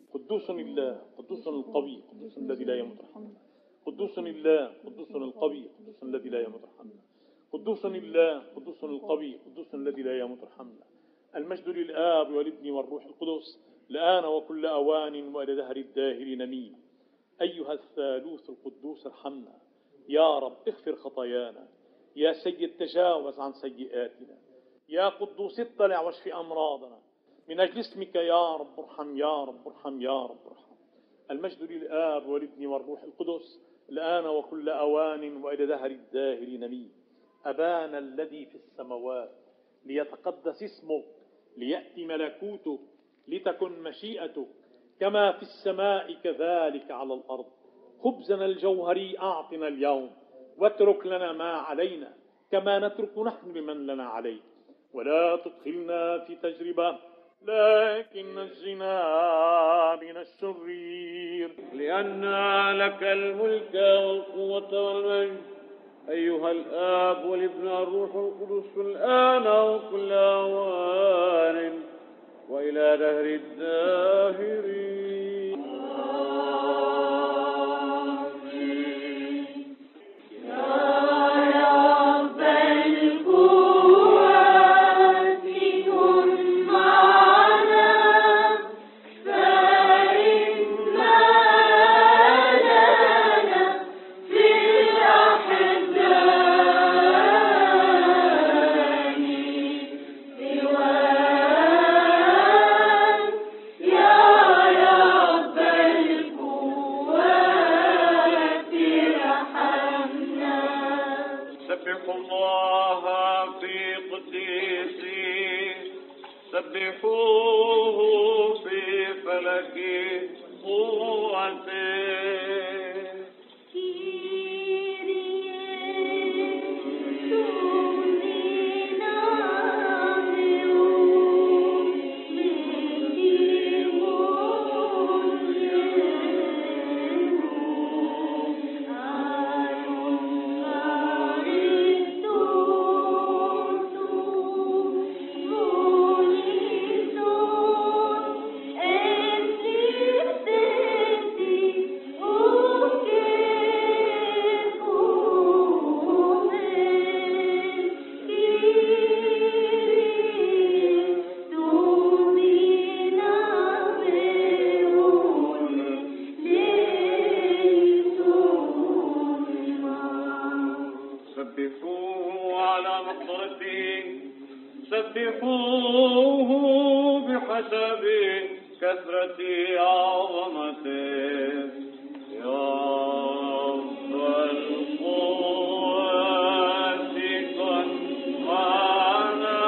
قدوس الله، قدوس القوي، قدوس الذي لا يموت رحمنا. قدوس الله، قدوس القوي، قدوس الذي لا يموت رحمنا. قدوس الله، قدوس القوي، قدوس الذي لا يموت رحمنا. المجد للآب والابن والروح القدس، الآن وكل أوان وإلى دهر الداهرين آمين. أيها الثالوث القدوس ارحمنا، يا رب اغفر خطايانا، يا سيد تجاوز عن سيئاتنا، يا قدوس اطلع واشف أمراضنا، من أجل اسمك يا رب ارحم، يا رب ارحم، يا رب ارحم. المجد للآب والابن والروح القدس، الآن وكل أوان وإلى دهر الداهرين آمين. أبانا الذي في السماوات، ليتقدس اسمك، ليأتي ملكوتك، لتكن مشيئتك كما في السماء كذلك على الأرض. خبزنا الجوهري أعطنا اليوم، واترك لنا ما علينا كما نترك نحن لمن لنا عليه، ولا تدخلنا في تجربة لكن نجنا من الشرير، لأن لك الملك والقوة والمجد أيها الآب والابن والروح القدس، الآن وكل أوان وإلى دهر الداهرين. سبحوه في فلك قوته. سبحوه بحسب كثرة عظمته يا رب القوات كن معنا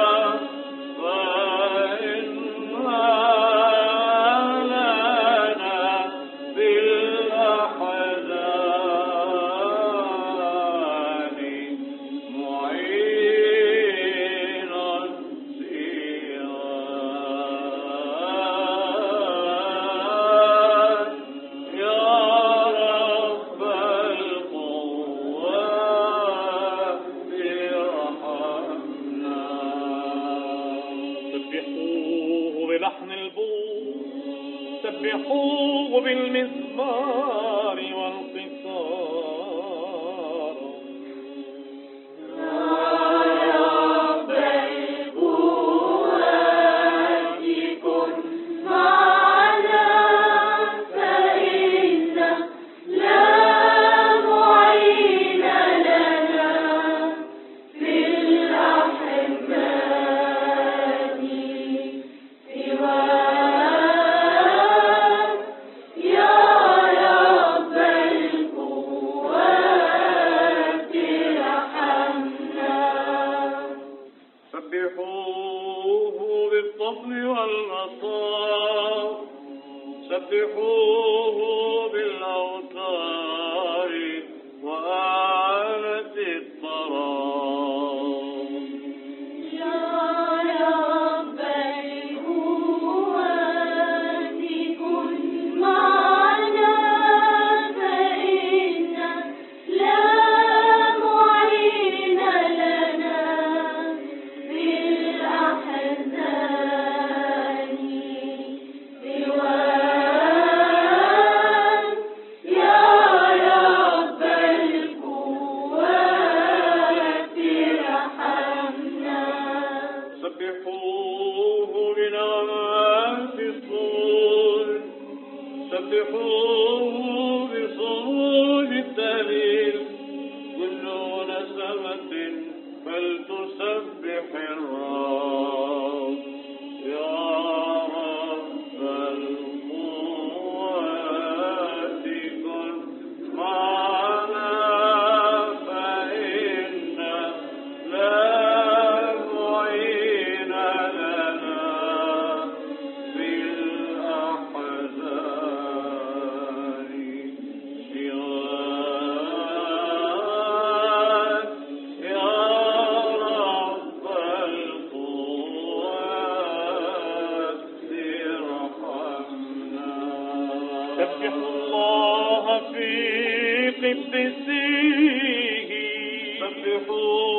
فإنها لنا بالأحزان معين سبحوه بالمزمار والقصار رب القوات كن معنا فإن لا معين لنا في الأحزان سواك. سبحوه بالطبل والمصار سبحوه بالأوتار وآلة الطراب. يا رب القوات كن معنا فإن لا معين لنا في الأحزان سواك. سبحوه بصروج التهليل كل نسمة فلتسبح الرب يا رب القوات كن معنا فإن لا معين لنا بالأحزان سواك يا رب القوات ارحمنا. سبحوا الله في قدسيه سبحوا